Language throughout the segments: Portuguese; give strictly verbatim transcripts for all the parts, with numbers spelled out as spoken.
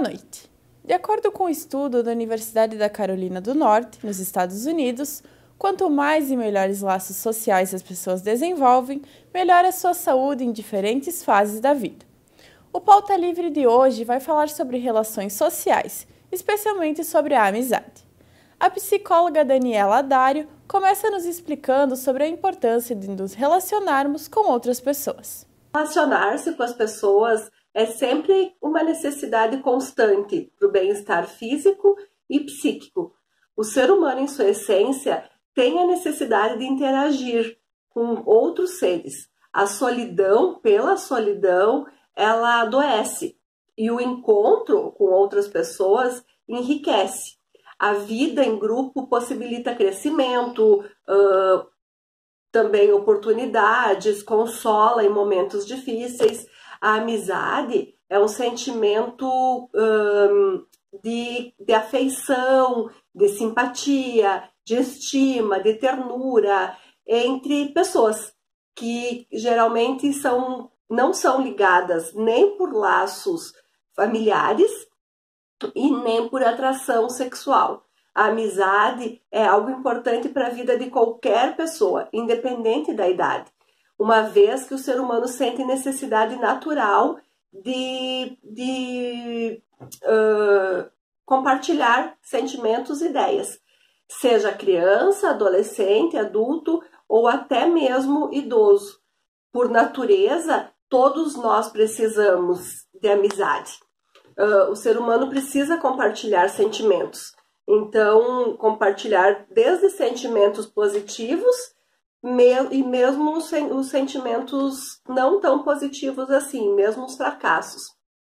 noite. De acordo com um estudo da Universidade da Carolina do Norte, nos Estados Unidos, quanto mais e melhores laços sociais as pessoas desenvolvem, melhor a sua saúde em diferentes fases da vida. O Pauta Livre de hoje vai falar sobre relações sociais, especialmente sobre a amizade. A psicóloga Daniela Adário começa nos explicando sobre a importância de nos relacionarmos com outras pessoas. Relacionar-se com as pessoas é sempre uma necessidade constante para o bem-estar físico e psíquico. O ser humano, em sua essência, tem a necessidade de interagir com outros seres. A solidão, pela solidão, ela adoece. E o encontro com outras pessoas enriquece. A vida em grupo possibilita crescimento, uh, também oportunidades, consola em momentos difíceis. A amizade é um sentimento um, de, de afeição, de simpatia, de estima, de ternura entre pessoas que geralmente são, não são ligadas nem por laços familiares e nem por atração sexual. A amizade é algo importante para a vida de qualquer pessoa, independente da idade, uma vez que o ser humano sente necessidade natural de, de uh, compartilhar sentimentos e ideias, seja criança, adolescente, adulto ou até mesmo idoso. Por natureza, todos nós precisamos de amizade. Uh, o ser humano precisa compartilhar sentimentos. Então, compartilhar desde sentimentos positivos e mesmo os sentimentos não tão positivos assim, mesmo os fracassos.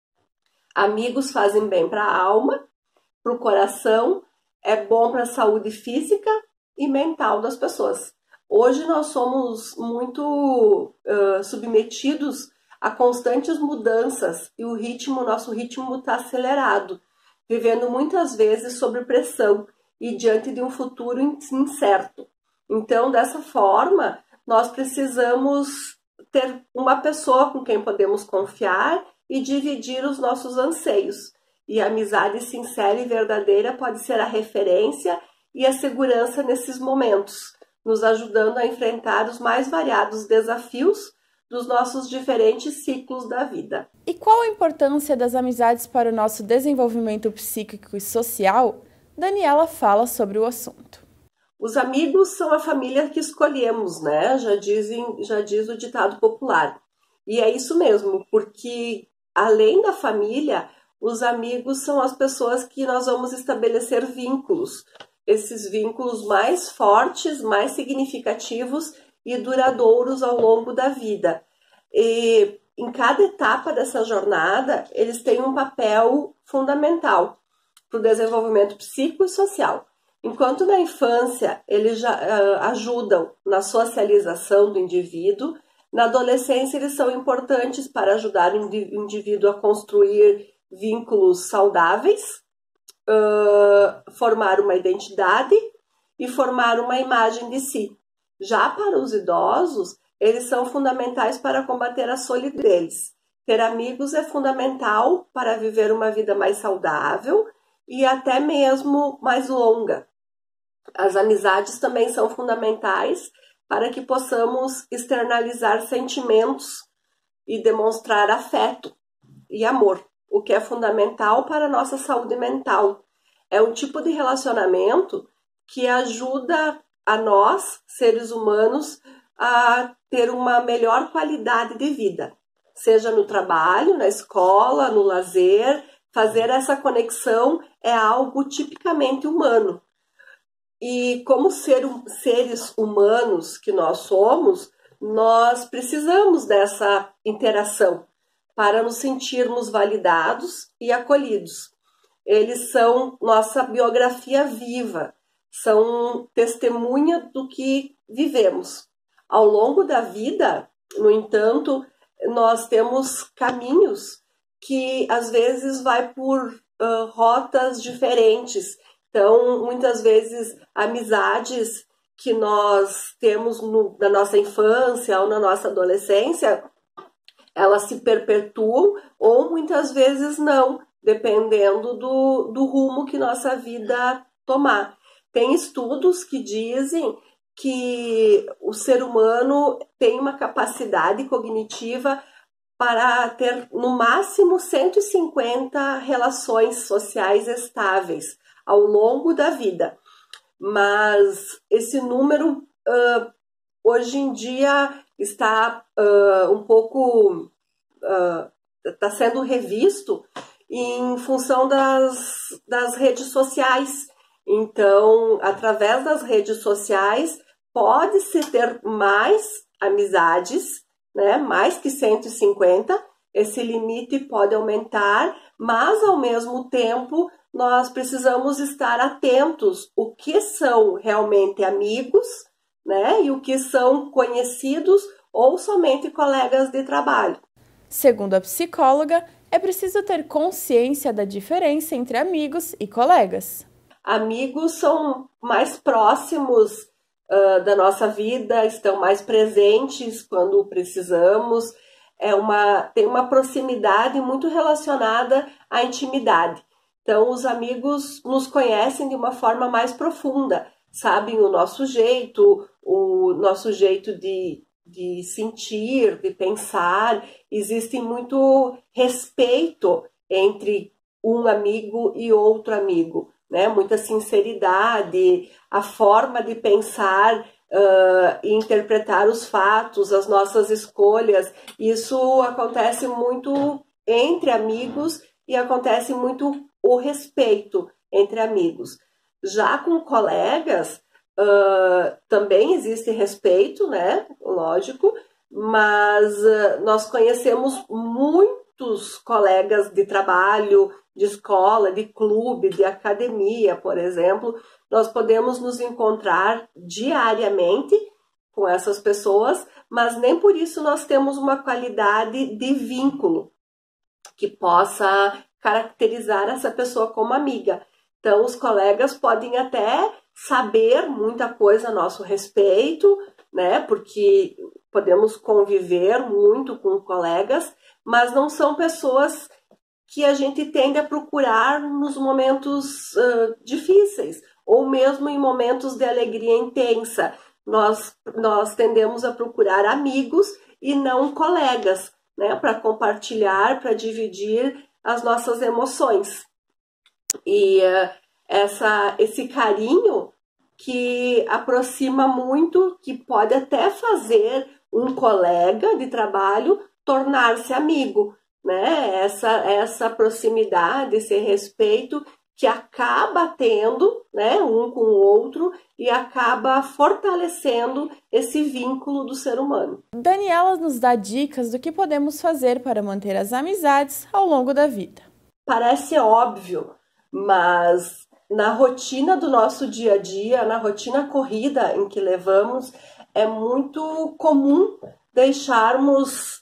Amigos fazem bem para a alma, para o coração, é bom para a saúde física e mental das pessoas. Hoje nós somos muito uh, submetidos a constantes mudanças e o ritmo, nosso ritmo está acelerado, vivendo muitas vezes sob pressão e diante de um futuro incerto. Então, dessa forma, nós precisamos ter uma pessoa com quem podemos confiar e dividir os nossos anseios. E a amizade sincera e verdadeira pode ser a referência e a segurança nesses momentos, nos ajudando a enfrentar os mais variados desafios dos nossos diferentes ciclos da vida. E qual a importância das amizades para o nosso desenvolvimento psíquico e social? Daniela fala sobre o assunto. Os amigos são a família que escolhemos, né? Já, dizem, já diz o ditado popular. E é isso mesmo, porque além da família, os amigos são as pessoas que nós vamos estabelecer vínculos. Esses vínculos mais fortes, mais significativos e duradouros ao longo da vida. E em cada etapa dessa jornada, eles têm um papel fundamental para o desenvolvimento psíquico e social. Enquanto na infância eles já uh, ajudam na socialização do indivíduo, na adolescência eles são importantes para ajudar o indivíduo a construir vínculos saudáveis, uh, formar uma identidade e formar uma imagem de si. Já para os idosos, eles são fundamentais para combater a solidão. Ter amigos é fundamental para viver uma vida mais saudável e até mesmo mais longa. As amizades também são fundamentais para que possamos externalizar sentimentos e demonstrar afeto e amor, o que é fundamental para a nossa saúde mental. É um tipo de relacionamento que ajuda a nós, seres humanos, a ter uma melhor qualidade de vida, seja no trabalho, na escola, no lazer. Fazer essa conexão é algo tipicamente humano. E como ser, seres humanos que nós somos, nós precisamos dessa interação para nos sentirmos validados e acolhidos. Eles são nossa biografia viva, são testemunha do que vivemos. Ao longo da vida, no entanto, nós temos caminhos que às vezes vai por uh, rotas diferentes. Então, muitas vezes, amizades que nós temos no, na nossa infância ou na nossa adolescência, elas se perpetuam ou muitas vezes não, dependendo do, do rumo que nossa vida tomar. Tem estudos que dizem que o ser humano tem uma capacidade cognitiva para ter no máximo cento e cinquenta relações sociais estáveis ao longo da vida. Mas esse número uh, hoje em dia está uh, um pouco uh, está sendo revisto em função das, das redes sociais. Então, através das redes sociais, pode-se ter mais amizades, né? Mais que cento e cinquenta, esse limite pode aumentar, mas ao mesmo tempo nós precisamos estar atentos o que são realmente amigos, né? E o que são conhecidos ou somente colegas de trabalho. Segundo a psicóloga, é preciso ter consciência da diferença entre amigos e colegas. Amigos são mais próximos uh, da nossa vida, estão mais presentes quando precisamos, é uma, tem uma proximidade muito relacionada à intimidade. Então, os amigos nos conhecem de uma forma mais profunda, sabem o nosso jeito, o nosso jeito de, de sentir, de pensar. Existe muito respeito entre um amigo e outro amigo, né? Muita sinceridade, a forma de pensar uh, e interpretar os fatos, as nossas escolhas. Isso acontece muito entre amigos e acontece muito o respeito entre amigos. Já com colegas, uh, também existe respeito, né? Lógico, mas uh, nós conhecemos muitos colegas de trabalho, de escola, de clube, de academia, por exemplo. Nós podemos nos encontrar diariamente com essas pessoas, mas nem por isso nós temos uma qualidade de vínculo que possa caracterizar essa pessoa como amiga. Então, os colegas podem até saber muita coisa a nosso respeito, né? Porque podemos conviver muito com colegas, mas não são pessoas que a gente tende a procurar nos momentos uh, difíceis, ou mesmo em momentos de alegria intensa. Nós, nós tendemos a procurar amigos e não colegas, né? Para compartilhar, para dividir as nossas emoções. E uh, essa, esse carinho que aproxima muito, que pode até fazer um colega de trabalho tornar-se amigo, né? Essa, essa proximidade, esse respeito que acaba tendo, né, um com o outro e acaba fortalecendo esse vínculo do ser humano. Daniela nos dá dicas do que podemos fazer para manter as amizades ao longo da vida. Parece óbvio, mas na rotina do nosso dia a dia, na rotina corrida em que levamos, é muito comum deixarmos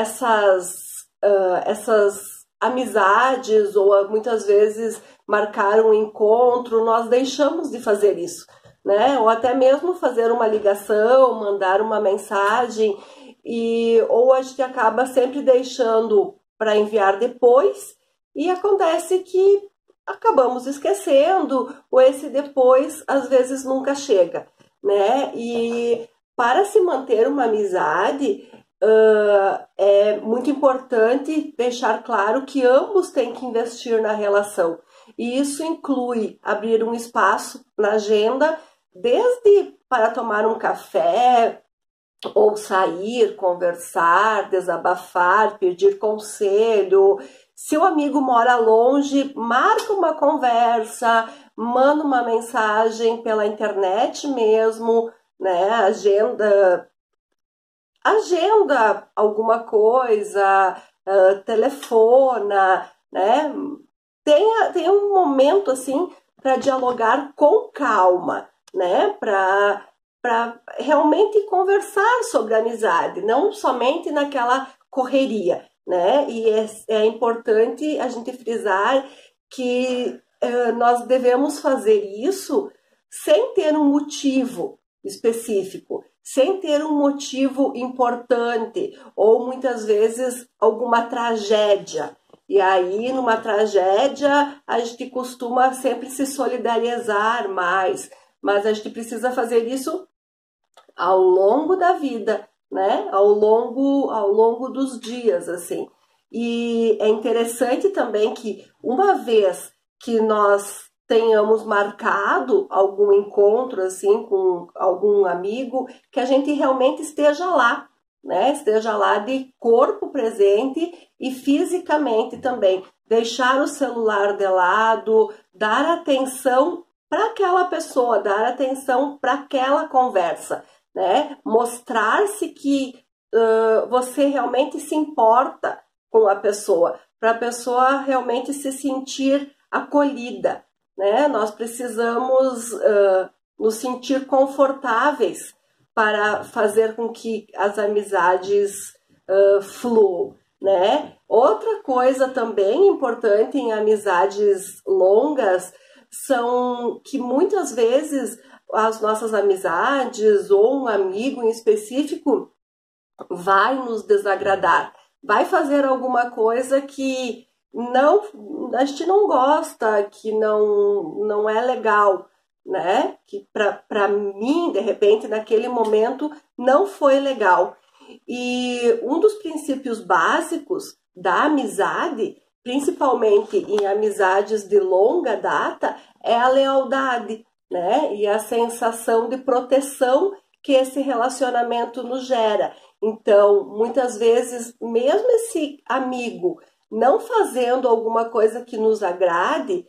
essas, uh, essas amizades ou muitas vezes marcar um encontro, nós deixamos de fazer isso, né? Ou até mesmo fazer uma ligação, mandar uma mensagem, e, ou a gente acaba sempre deixando para enviar depois, e acontece que acabamos esquecendo, ou esse depois às vezes nunca chega, né? E para se manter uma amizade, uh, é muito importante deixar claro que ambos têm que investir na relação. E isso inclui abrir um espaço na agenda, desde para tomar um café, ou sair, conversar, desabafar, pedir conselho. Se o amigo mora longe, marca uma conversa, manda uma mensagem pela internet mesmo, né? Agenda, agenda alguma coisa, uh, telefona, né? Tenha, tenha um momento assim para dialogar com calma, né? Para para realmente conversar sobre amizade, não somente naquela correria, né? E é, é importante a gente frisar que uh, nós devemos fazer isso sem ter um motivo específico, sem ter um motivo importante ou muitas vezes alguma tragédia. E aí, numa tragédia, a gente costuma sempre se solidarizar mais, mas a gente precisa fazer isso ao longo da vida, né? Ao longo, ao longo dos dias, assim. E é interessante também que uma vez que nós tenhamos marcado algum encontro assim com algum amigo, que a gente realmente esteja lá, né? Esteja lá de corpo presente e fisicamente também. Deixar o celular de lado, dar atenção para aquela pessoa, dar atenção para aquela conversa, né? Mostrar-se que uh, você realmente se importa com a pessoa, para a pessoa realmente se sentir acolhida, né? Nós precisamos uh, nos sentir confortáveis para fazer com que as amizades uh, fluam, né? Outra coisa também importante em amizades longas são que muitas vezes as nossas amizades ou um amigo em específico vai nos desagradar, vai fazer alguma coisa que não, a gente não gosta, que não, não é legal, né? Que para mim, de repente, naquele momento, não foi legal. E um dos princípios básicos da amizade, principalmente em amizades de longa data, é a lealdade, né? E a sensação de proteção que esse relacionamento nos gera. Então, muitas vezes, mesmo esse amigo não fazendo alguma coisa que nos agrade,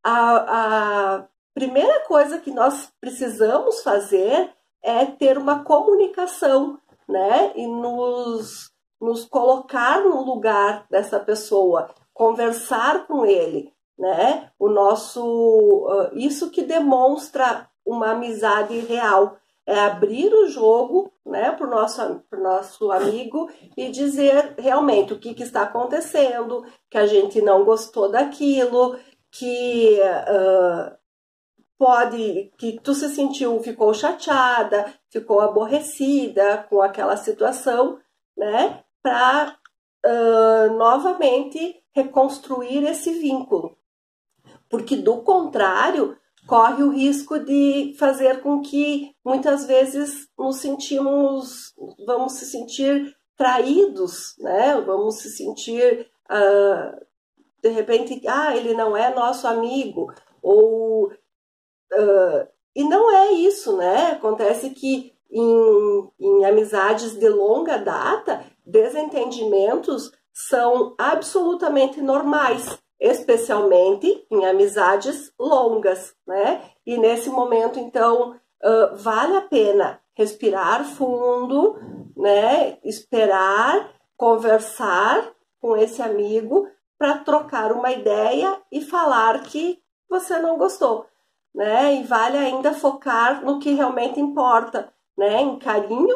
a, a primeira coisa que nós precisamos fazer é ter uma comunicação, né? E nos, nos colocar no lugar dessa pessoa, conversar com ele, né? O nosso, uh, isso que demonstra uma amizade real. É abrir o jogo, né, para o nosso, pro nosso amigo e dizer realmente o que, que está acontecendo, que a gente não gostou daquilo, que uh, pode, que tu se sentiu, ficou chateada, ficou aborrecida com aquela situação, né, para uh, novamente reconstruir esse vínculo. Porque do contrário, corre o risco de fazer com que muitas vezes nos sentimos, vamos se sentir traídos, né? Vamos se sentir, uh, de repente, ah, ele não é nosso amigo, ou, uh, e não é isso, né? Acontece que em, em amizades de longa data, desentendimentos são absolutamente normais, especialmente em amizades longas, né? E nesse momento, então, uh, vale a pena respirar fundo, né? Esperar, conversar com esse amigo para trocar uma ideia e falar que você não gostou, né? E vale ainda focar no que realmente importa, né? Em carinho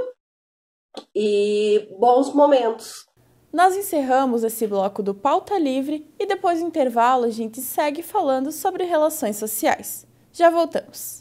e bons momentos. Nós encerramos esse bloco do Pauta Livre e depois do intervalo a gente segue falando sobre relações sociais. Já voltamos.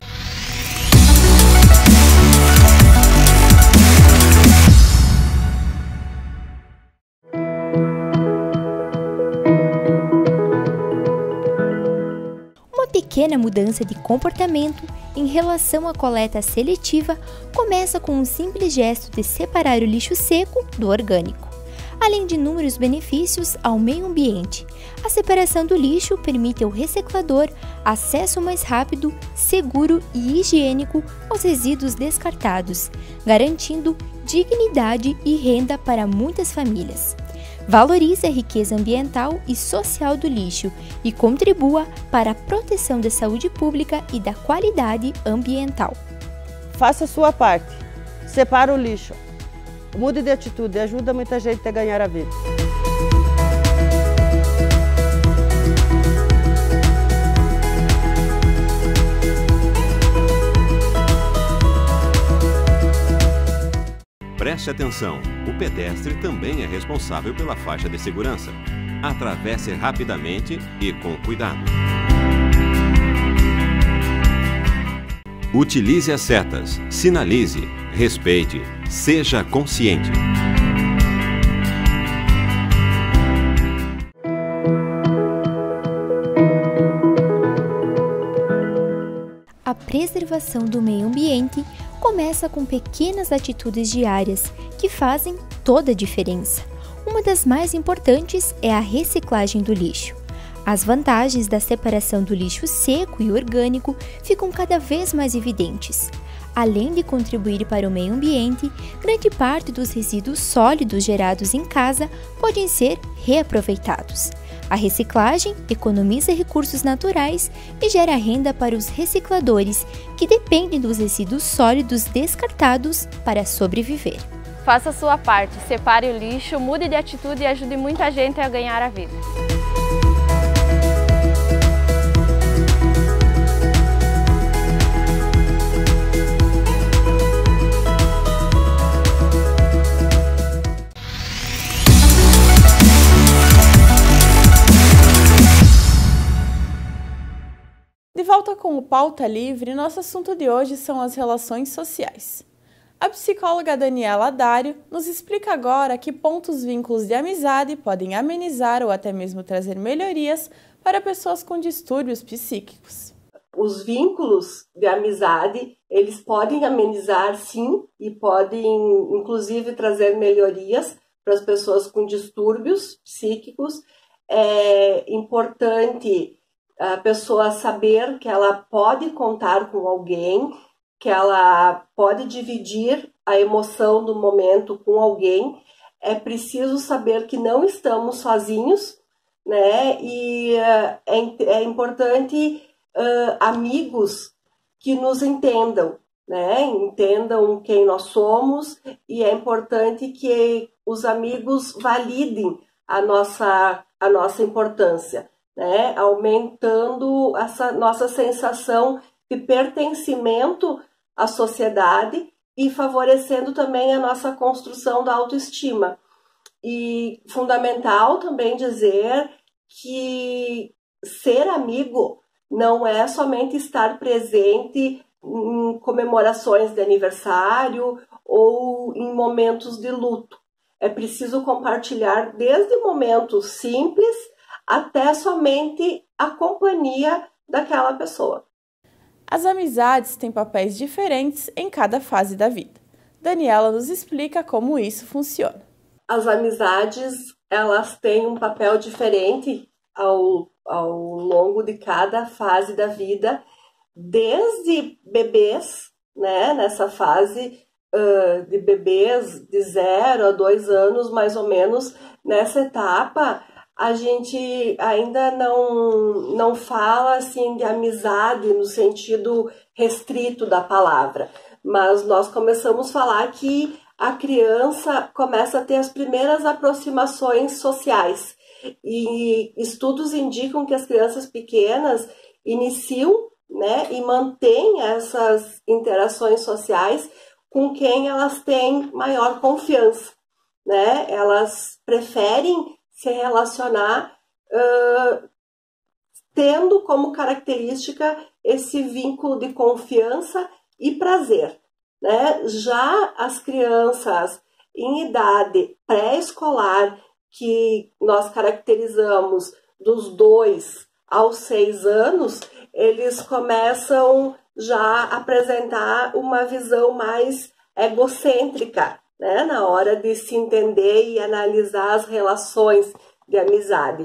Uma pequena mudança de comportamento em relação à coleta seletiva começa com um simples gesto de separar o lixo seco do orgânico. Além de inúmeros benefícios ao meio ambiente, a separação do lixo permite ao reciclador acesso mais rápido, seguro e higiênico aos resíduos descartados, garantindo dignidade e renda para muitas famílias. Valorize a riqueza ambiental e social do lixo e contribua para a proteção da saúde pública e da qualidade ambiental. Faça a sua parte. Separe o lixo. Mude de atitude, ajuda muita gente a ganhar a vida. Preste atenção, o pedestre também é responsável pela faixa de segurança. Atravesse rapidamente e com cuidado. Utilize as setas, sinalize, respeite, seja consciente. preservação do meio ambiente começa com pequenas atitudes diárias que fazem toda a diferença. Uma das mais importantes é a reciclagem do lixo. As vantagens da separação do lixo seco e orgânico ficam cada vez mais evidentes. Além de contribuir para o meio ambiente, grande parte dos resíduos sólidos gerados em casa podem ser reaproveitados. A reciclagem economiza recursos naturais e gera renda para os recicladores, que dependem dos resíduos sólidos descartados para sobreviver. Faça a sua parte, separe o lixo, mude de atitude e ajude muita gente a ganhar a vida. De volta com o Pauta Livre, nosso assunto de hoje são as relações sociais. A psicóloga Daniela Dário nos explica agora que pontos vínculos de amizade podem amenizar ou até mesmo trazer melhorias para pessoas com distúrbios psíquicos. Os vínculos de amizade, eles podem amenizar sim e podem inclusive trazer melhorias para as pessoas com distúrbios psíquicos. É importante a pessoa saber que ela pode contar com alguém, que ela pode dividir a emoção do momento com alguém. É preciso saber que não estamos sozinhos, né? E uh, é, é importante uh, amigos que nos entendam, né? Entendam quem nós somos, e é importante que os amigos validem a nossa, a nossa importância, né? Aumentando essa nossa sensação de pertencimento à sociedade e favorecendo também a nossa construção da autoestima. E fundamental também dizer que ser amigo não é somente estar presente em comemorações de aniversário ou em momentos de luto. É preciso compartilhar desde momentos simples até somente a companhia daquela pessoa. As amizades têm papéis diferentes em cada fase da vida. Daniela nos explica como isso funciona. As amizades, elas têm um papel diferente ao, ao longo de cada fase da vida, desde bebês, né, nessa fase uh, de bebês de zero a dois anos, mais ou menos, nessa etapa, a gente ainda não, não fala assim de amizade no sentido restrito da palavra, mas nós começamos a falar que a criança começa a ter as primeiras aproximações sociais, e estudos indicam que as crianças pequenas iniciam, né, e mantêm essas interações sociais com quem elas têm maior confiança, né? Elas preferem se relacionar uh, tendo como característica esse vínculo de confiança e prazer, né? Já as crianças em idade pré-escolar, que nós caracterizamos dos dois aos seis anos, eles começam já a apresentar uma visão mais egocêntrica, né, na hora de se entender e analisar as relações de amizade.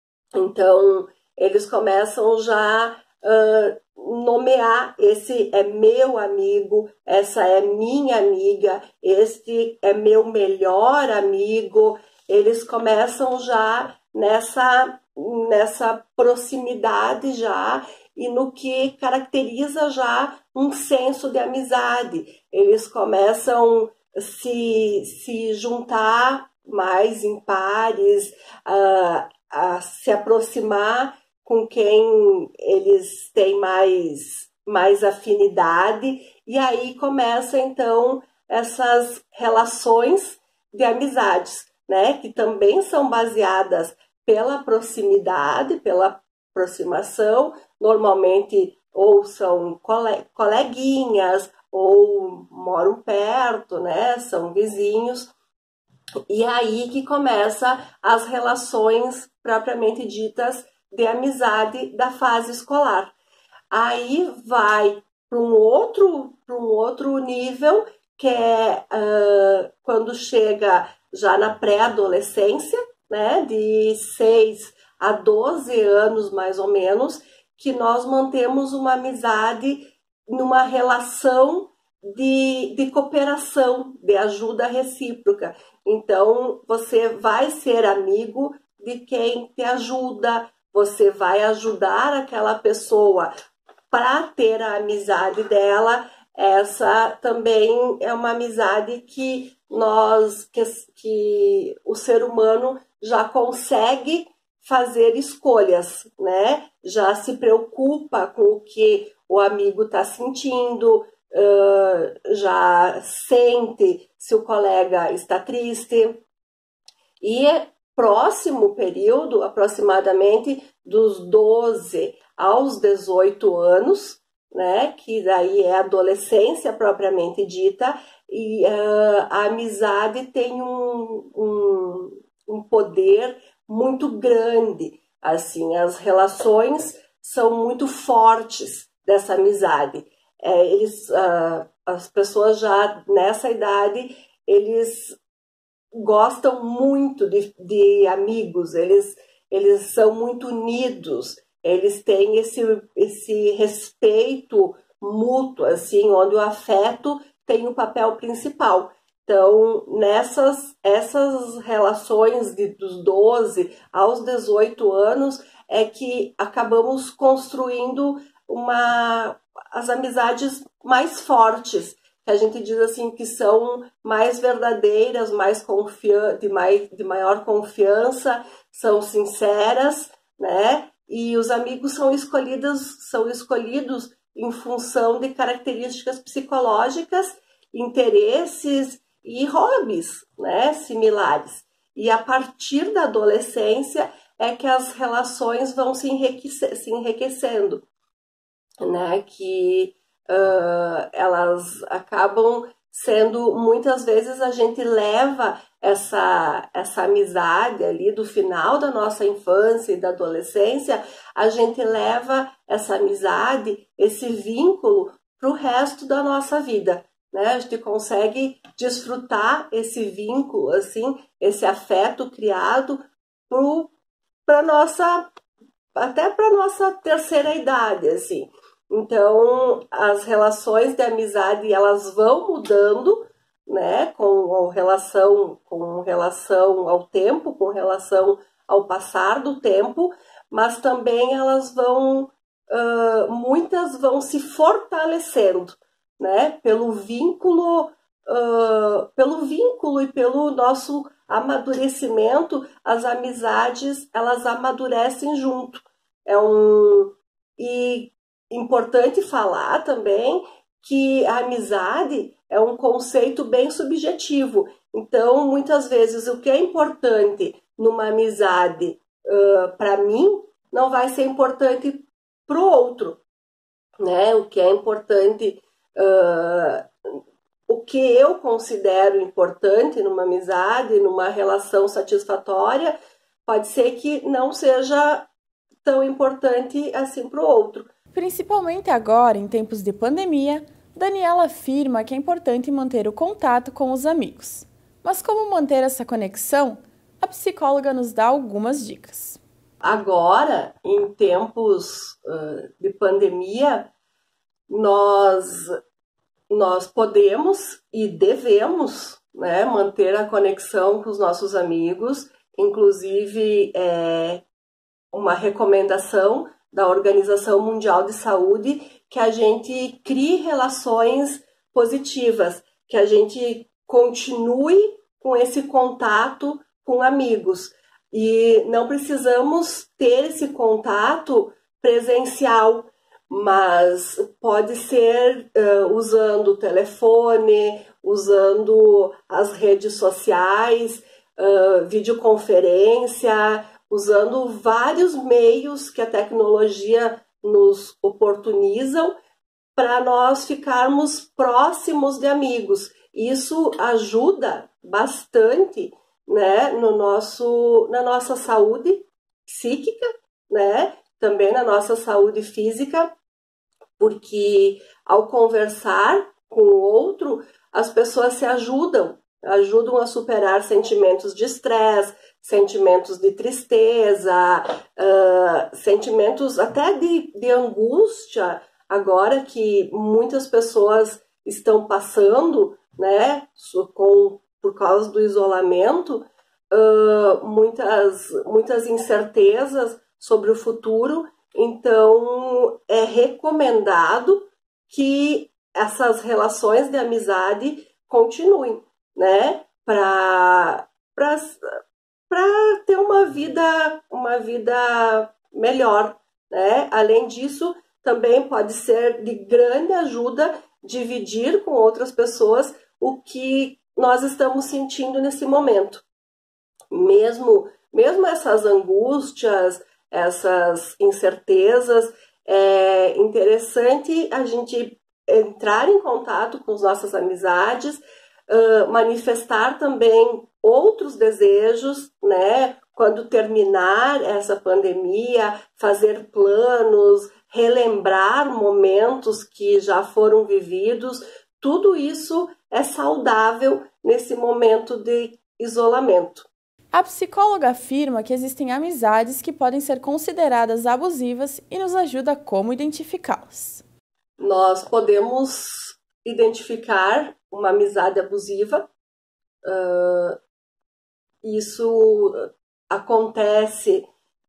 Então, eles começam já a uh, nomear: esse é meu amigo, essa é minha amiga, este é meu melhor amigo. Eles começam já nessa, nessa proximidade já, e no que caracteriza já um senso de amizade. Eles começam Se, se juntar mais em pares, a, a se aproximar com quem eles têm mais, mais afinidade, e aí começa então essas relações de amizades, né, que também são baseadas pela proximidade, pela aproximação, normalmente ou são cole, coleguinhas, ou moram perto, né? São vizinhos, e aí que começa as relações propriamente ditas de amizade da fase escolar. Aí vai para um outro, para um outro nível, que é uh, quando chega já na pré-adolescência, né, de seis a doze anos mais ou menos, que nós mantemos uma amizade numa relação de, de cooperação, de ajuda recíproca. Então, você vai ser amigo de quem te ajuda, você vai ajudar aquela pessoa para ter a amizade dela. Essa também é uma amizade que nós, que, que o ser humano já consegue fazer escolhas, né? Já se preocupa com o que o amigo está sentindo, uh, já sente se o colega está triste. E é próximo período, aproximadamente dos doze aos dezoito anos, né? Que daí é a adolescência propriamente dita, e uh, a amizade tem um, um, um poder muito grande, assim, as relações são muito fortes dessa amizade. É, eles, uh, as pessoas já nessa idade, eles gostam muito de, de amigos, eles, eles são muito unidos, eles têm esse, esse respeito mútuo, assim, onde o afeto tem o papel principal. Então, nessas essas relações de, dos doze aos dezoito anos é que acabamos construindo uma, as amizades mais fortes, que a gente diz assim que são mais verdadeiras, mais confian de, mais, de maior confiança, são sinceras, né? E os amigos são escolhidos, são escolhidos em função de características psicológicas, interesses e hobbies, né, similares. E a partir da adolescência é que as relações vão se, enriquecer, se enriquecendo, né, que uh, elas acabam sendo, muitas vezes a gente leva essa, essa amizade ali do final da nossa infância e da adolescência, a gente leva essa amizade, esse vínculo para o resto da nossa vida. Né? A gente consegue desfrutar esse vínculo, assim, esse afeto criado para nossa, até para nossa terceira idade, assim. Então, as relações de amizade elas vão mudando, né? Com relação, com relação ao tempo, com relação ao passar do tempo, mas também elas vão, uh, muitas vão se fortalecendo. Né, pelo vínculo, uh, pelo vínculo e pelo nosso amadurecimento, as amizades elas amadurecem junto. É um e importante falar também que a amizade é um conceito bem subjetivo. Então, muitas vezes o que é importante numa amizade uh, para mim não vai ser importante para o outro, né? O que é importante Uh, o que eu considero importante numa amizade, numa relação satisfatória, pode ser que não seja tão importante assim para o outro. Principalmente agora, em tempos de pandemia, Daniela afirma que é importante manter o contato com os amigos. Mas como manter essa conexão? A psicóloga nos dá algumas dicas. Agora, em tempos uh, de pandemia, nós, nós podemos e devemos, né, manter a conexão com os nossos amigos, inclusive é uma recomendação da Organização Mundial de Saúde que a gente crie relações positivas, que a gente continue com esse contato com amigos. E não precisamos ter esse contato presencial, mas pode ser uh, usando o telefone, usando as redes sociais, uh, videoconferência, usando vários meios que a tecnologia nos oportunizam para nós ficarmos próximos de amigos. Isso ajuda bastante, né, no nosso, na nossa saúde psíquica, né, também na nossa saúde física, porque ao conversar com o outro, as pessoas se ajudam, ajudam a superar sentimentos de estresse, sentimentos de tristeza, uh, sentimentos até de, de angústia, agora que muitas pessoas estão passando, né, com, por causa do isolamento, uh, muitas, muitas incertezas sobre o futuro. Então, é recomendado que essas relações de amizade continuem, né, para para ter uma vida, uma vida melhor, né? Além disso, também pode ser de grande ajuda dividir com outras pessoas o que nós estamos sentindo nesse momento. Mesmo, mesmo essas angústias, essas incertezas, é interessante a gente entrar em contato com as nossas amizades, uh, manifestar também outros desejos, né? Quando terminar essa pandemia, fazer planos, relembrar momentos que já foram vividos, tudo isso é saudável nesse momento de isolamento. A psicóloga afirma que existem amizades que podem ser consideradas abusivas e nos ajuda a como identificá-las. Nós podemos identificar uma amizade abusiva. Uh, isso acontece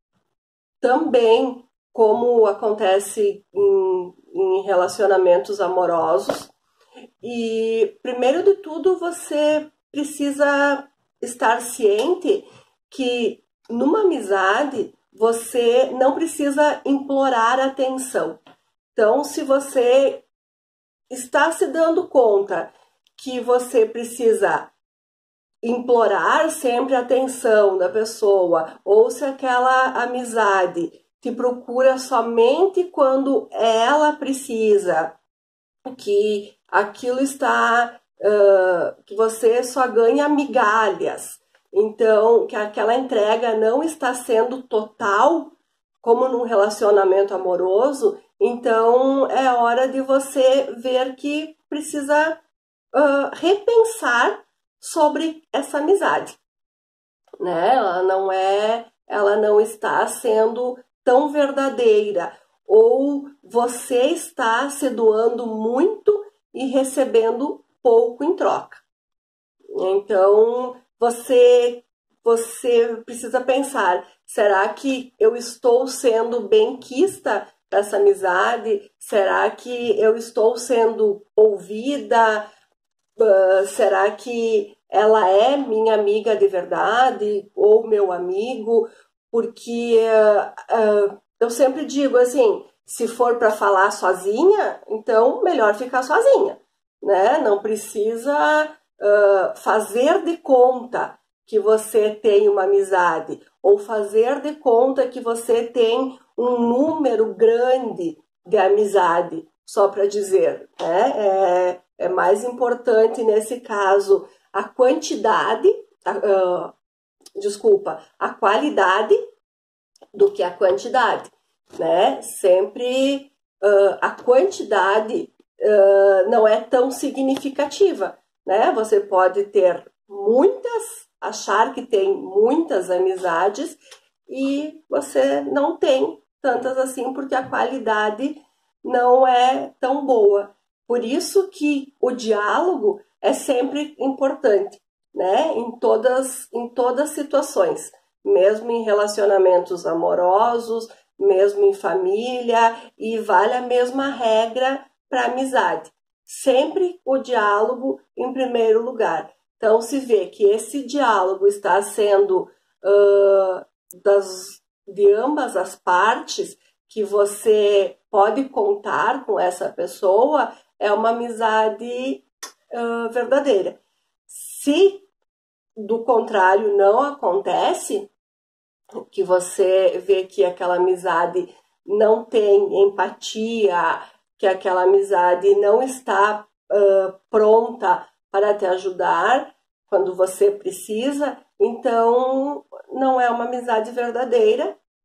também como acontece em, em relacionamentos amorosos. E, primeiro de tudo, você precisa estar ciente que numa amizade você não precisa implorar atenção. Então, se você está se dando conta que você precisa implorar sempre a atenção da pessoa, ou se aquela amizade te procura somente quando ela precisa, que aquilo está, uh, que você só ganha migalhas, então que aquela entrega não está sendo total, como num relacionamento amoroso, então é hora de você ver que precisa uh, repensar sobre essa amizade, né? Ela não é, ela não está sendo tão verdadeira, ou você está se doando muito e recebendo pouco em troca. Então, você você precisa pensar, será que eu estou sendo benquista dessa amizade? Será que eu estou sendo ouvida? Uh, será que ela é minha amiga de verdade ou meu amigo? Porque uh, uh, eu sempre digo assim, se for para falar sozinha, então melhor ficar sozinha, né? Não precisa uh, fazer de conta que você tem uma amizade ou fazer de conta que você tem um número grande de amizade, só para dizer, né? É, é mais importante nesse caso a quantidade, uh, desculpa, a qualidade do que a quantidade, né? Sempre uh, a quantidade uh, não é tão significativa, né? Você pode ter muitas, achar que tem muitas amizades e você não tem tantas assim porque a qualidade não é tão boa. Por isso que o diálogo é sempre importante, né? Em todas, em todas as situações, mesmo em relacionamentos amorosos, mesmo em família, e vale a mesma regra para amizade. Sempre o diálogo em primeiro lugar. Então, se vê que esse diálogo está sendo uh, das, de ambas as partes, que você pode contar com essa pessoa, é uma amizade uh, verdadeira. Se, do contrário, não acontece, que você vê que aquela amizade não tem empatia, que aquela amizade não está uh, pronta para te ajudar quando você precisa, então não é uma amizade verdadeira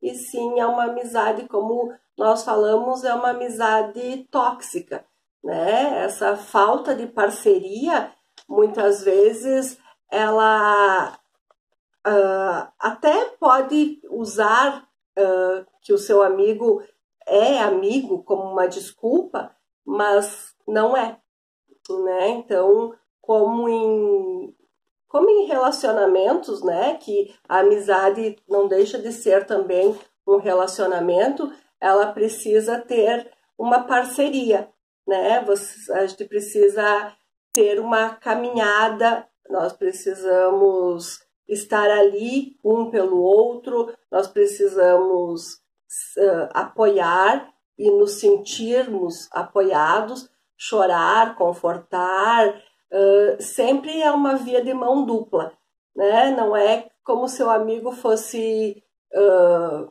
e sim é uma amizade, como nós falamos, é uma amizade tóxica, né? Essa falta de parceria, muitas vezes, ela uh, até pode usar uh, que o seu amigo é amigo como uma desculpa, mas não é, né? Então, como em, como em relacionamentos, né? Que a amizade não deixa de ser também um relacionamento, ela precisa ter uma parceria, né? Você, a gente precisa ter uma caminhada, nós precisamos estar ali um pelo outro, nós precisamos uh, apoiar e nos sentirmos apoiados, chorar, confortar, uh, sempre é uma via de mão dupla, né? Não é como se o amigo fosse... Uh,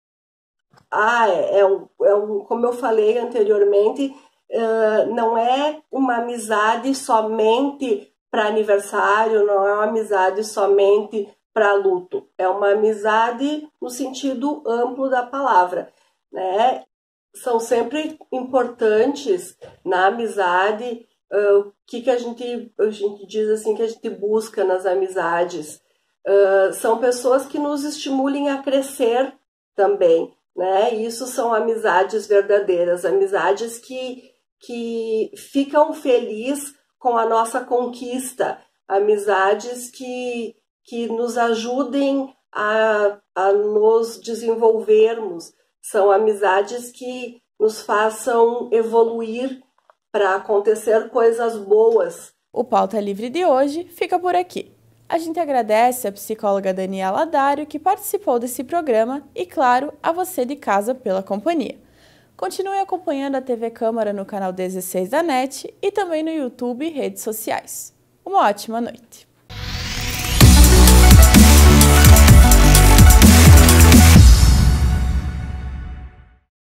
ah, é, é, um, é um, como eu falei anteriormente, uh, não é uma amizade somente para aniversário, não é uma amizade somente para luto, é uma amizade no sentido amplo da palavra, né? São sempre importantes na amizade, uh, o que, que a, gente, a gente diz assim, que a gente busca nas amizades. Uh, são pessoas que nos estimulem a crescer também, né? Isso são amizades verdadeiras, amizades que, que ficam felizes com a nossa conquista, amizades que, que nos ajudem a, a nos desenvolvermos, são amizades que nos façam evoluir para acontecer coisas boas. O Pauta Livre de hoje fica por aqui. A gente agradece a psicóloga Daniela Dário, que participou desse programa, e, claro, a você de casa pela companhia. Continue acompanhando a T V Câmara no canal dezesseis da NET e também no YouTube e redes sociais. Uma ótima noite!